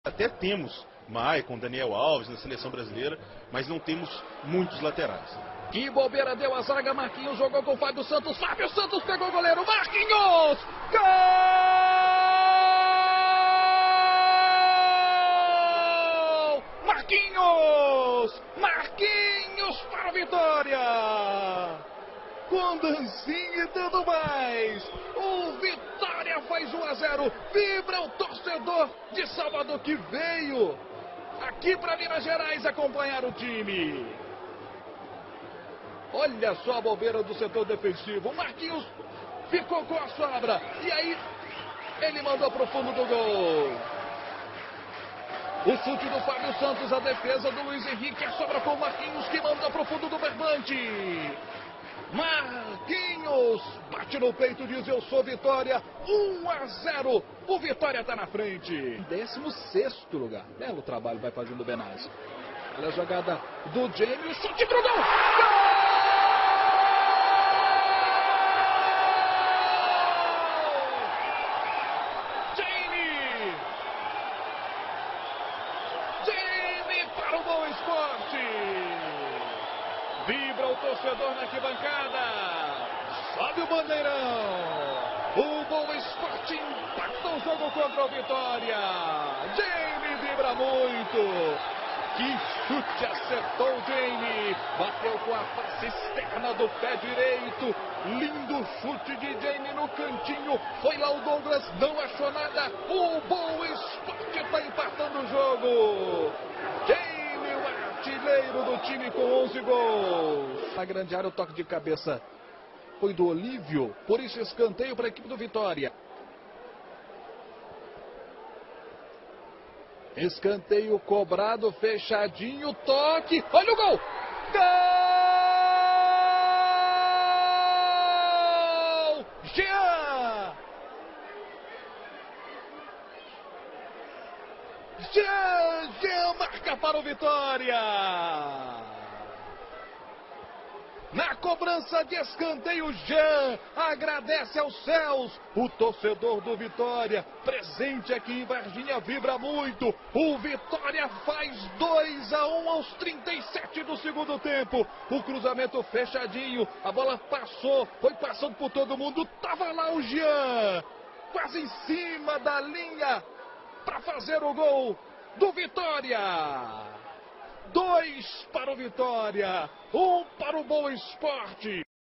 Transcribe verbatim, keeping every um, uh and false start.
Até temos Maicon, Daniel Alves na seleção brasileira, mas não temos muitos laterais. Que bobeira deu a zaga, Marquinhos jogou com o Fábio Santos, Fábio Santos pegou o goleiro, Marquinhos! Gol! Marquinhos! Marquinhos para a vitória! Com dancinha e tudo mais, o Vitória faz um a zero, vibra o torcedor de Salvador que veio aqui para Minas Gerais acompanhar o time. Olha só a bobeira do setor defensivo, o Marquinhos ficou com a sobra, e aí ele mandou para o fundo do gol. O chute do Fábio Santos, a defesa do Luiz Henrique, a sobra com o Marquinhos que manda para o fundo do barbante. Marquinhos bate no peito, diz: eu sou Vitória, um a zero, o Vitória está na frente. décimo sexto lugar, belo trabalho vai fazendo o Benazzi. Olha a jogada do Jamie, o chute pro gol! Gol! Jamie! Jamie para o Boa Esporte! Vibra o torcedor na arquibancada. Sobe o bandeirão. O Boa Esporte impacta o jogo contra o Vitória. Jamie vibra muito. Que chute acertou o Jamie. Bateu com a face externa do pé direito. Lindo chute de Jamie no cantinho. Foi lá o Douglas, não achou nada. O Boa Esporte está empatando o jogo. Jamie, artilheiro do time com onze gols. Na grande área o toque de cabeça foi do Olívio, por isso escanteio para a equipe do Vitória. Escanteio cobrado, fechadinho, toque, olha o gol! Gol! Jean! Jean, Jean marca para o Vitória. Na cobrança de escanteio, Jean agradece aos céus. O torcedor do Vitória, presente aqui em Varginha, vibra muito. O Vitória faz dois a um aos trinta e sete do segundo tempo. O cruzamento fechadinho, a bola passou, foi passando por todo mundo. Tava lá o Jean, quase em cima da linha, para fazer o gol do Vitória. Dois para o Vitória, um para o Boa Esporte.